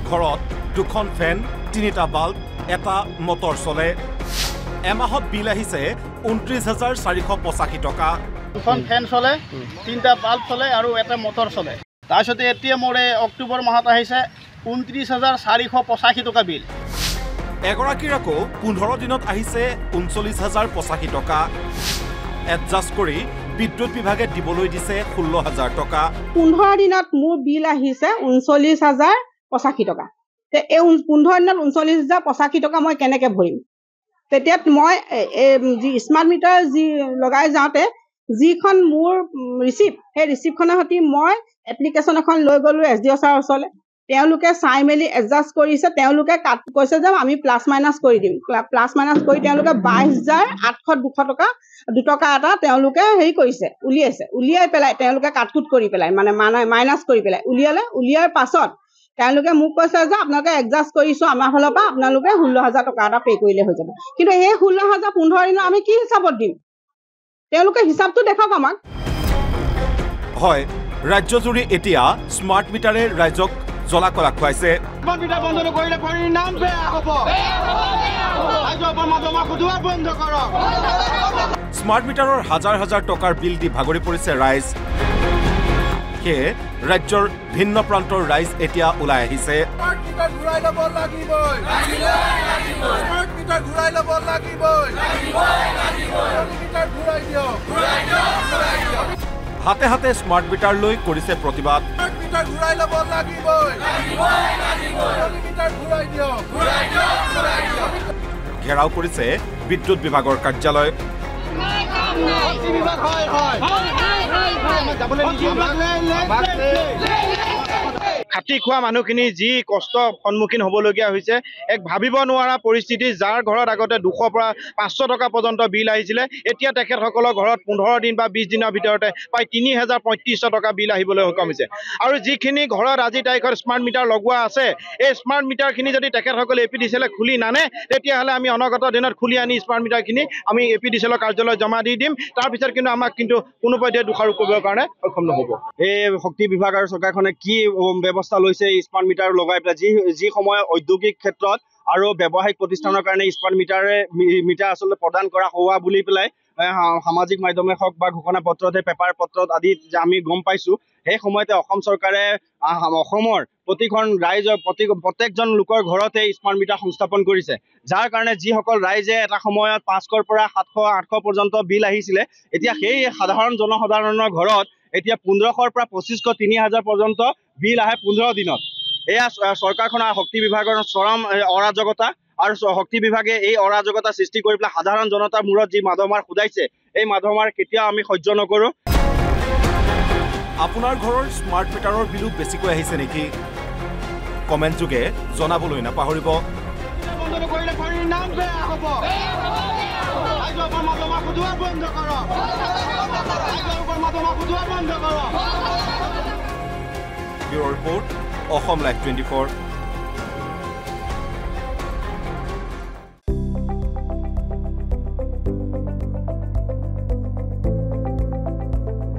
ঘৰত 2খন ফেন 3টা বাল্ব এটা মটৰ চলে এমাহত বিল আহিছে 29,485 টকা 2খন ফেন চলে 3টা বাল্ব চলে আৰু এটা মটৰ চলে তাৰপিছতে এতিয়া মোৰে অক্টোবৰ মাহত আহিছে 29,485 টকা বিল এগৰাকীৰ আকৌ 15 দিনত আহিছে 39,085 টকা এডজাষ্ট কৰি বিদ্যুৎ বিভাগে দিবলৈ দিছে 16,000 টকা 15 দিনত মোৰ বিল আহিছে 39,085 টকা তে এই 15 দিনত 39,085 টকা মই কেনেকৈ ভৰিম তেতিয়া মই যি স্মাৰ্ট মিটাৰ যি লগাই যাওঁতে যিখন মোৰ ৰিচিপ্ট সেই ৰিচিপ্টখনৰ সৈতে মই এপ্লিকেশ্যন এখন লৈ গ'লো SDO ছাৰৰ ওচৰলৈ তেওঁলোকে চাই মেলি এডজাষ্ট কৰিছে তেওঁলোকে কৈছে যে আমি প্লাছ মাইনাছ কৰি দিম প্লাছ মাইনাছ কৰি তেওঁলোকে 22,800 টকা 2 টকা এটা তেওঁলোকে হেৰি কৰিছে উলিয়াই পেলাই তেওঁলোকে কাটকুট কৰি পেলাই মানে মাইনাছ কৰি পেলাই উলিয়াৰ পাছত তেওঁলোকে মোক কৈছে যে আপোনালোকে এডজাষ্ট কৰিছো আমাৰ ফালৰ পৰা আপোনালোকে 16,000 টকা এটা পে কৰিলে হৈ যাব কিন্তু এই 16,000 15 দিনত আমি কি হিচাপত দিম তেওঁলোকে হিচাপটো দেখাওক আমাক হয় ৰাজ্যজুৰি এতিয়া স্মাৰ্ট মিটাৰে ৰাইজক জলাকলা খুৱাইছে স্মাৰ্ট মিটাৰ বন্ধ নকৰিলে পৰিণাম বেয়া হ'ব বন্ধ কৰক স্মাৰ্ট মিটাৰৰ হাজাৰ হাজাৰ টকাৰ বিল দি ভাগৰি পৰিছে ৰাইজ সেয়ে ৰাজ্যৰ ভিন্ন প্ৰান্তৰ ৰাইজ এতিয়া ওলাই আহিছে হাতে হাতে স্মাৰ্ট মিটাৰ লৈ কৰিছে প্ৰতিবাদ ঘেৰাও কৰিছে বিদ্যুৎ বিভাগৰ কাৰ্যালয় খাটি খোৱা মানুহখিনি যি কষ্ট সন্মুখীন হ'বলগীয়া হৈছে এক ভাবিব নোৱাৰা পৰিস্থিতি যাৰ ঘৰত আগতে 200 পৰা 500 টকা পৰ্যন্ত বিল আহিছিলে এতিয়া তেখেতসকলৰ ঘৰত 15 দিন বা 20 দিনৰ ভিতৰতে প্ৰায় 3,350 টকা বিল আহিবলৈ সক্ষম হৈছে আৰু যিখিনি ঘৰত আজি তাৰিখত স্মাৰ্ট মিটাৰ লগোৱা আছে এই স্মাৰ্ট মিটাৰখিনি যদি তেখেতসকলে APDCL খুলি নানে তেতিয়াহ'লে আমি অনাগত দিনত খুলি আনি স্মাৰ্ট মিটাৰখিনি আমি APDCL কাৰ্যালয়ত জমা দি দিম তাৰপিছত কিন্তু আমাক কিন্তু কোনো পধ্যে দোষাৰোপ কৰিবৰ কাৰণে সক্ষম নহ'ব এই শক্তি বিভাগ আৰু চৰকাৰখনে কি ব্যৱস্থা লৈছে স্মাৰ্ট মিটাৰ লগাই পেলাই যি সময় ঔদ্যোগিক ক্ষেত্ৰত আৰু ব্যৱসায়িক প্ৰতিষ্ঠানৰ কাৰণে স্মাৰ্ট মিটাৰ আচলতে প্ৰদান কৰা হোৱা বুলি পেলাই সামাজিক মাধ্যমে হওক বা ঘোষণা পত্ৰতে পেপাৰ পত্ৰত আদি আমি গম পাইছোঁ সেই সময়তে অসম চৰকাৰে অসমৰ প্ৰতিখন ৰাইজৰ প্ৰত্যেকজন লোকৰ ঘৰতে স্মাৰ্ট মিটাৰ সংস্থাপন কৰিছে যাৰ কাৰণে যিসকল ৰাইজে এটা সময়ত 500 পৰা 700-800 পৰ্যন্ত বিল আহিছিলে এতিয়া সেই সাধাৰণ জনসাধাৰণৰ ঘৰত এতিয়া 1500 পৰা 2500-3000 পৰ্যন্ত বিল আহে 15 দিনত এয়া চৰকাৰখনৰ শক্তি বিভাগৰ চৰম অৰাজকতা আৰু শক্তি বিভাগে এই অৰাজকতা সৃষ্টি কৰি পেলাই সাধাৰণ জনতাৰ মূৰত যি মাধমাৰ খুদাইছে এই মাধমাৰ কেতিয়াও আমি সহ্য নকৰোঁ আপোনাৰ ঘৰৰ স্মাৰ্ট মিটাৰৰ বিলো বেছিকৈ আহিছে নেকি কমেণ্ট যোগে জনাবলৈ নাপাহৰিব bureau report Asom live 24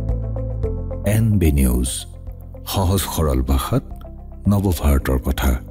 NB news সহজ সৰল ভাষাত নৱভাৰতৰ কথা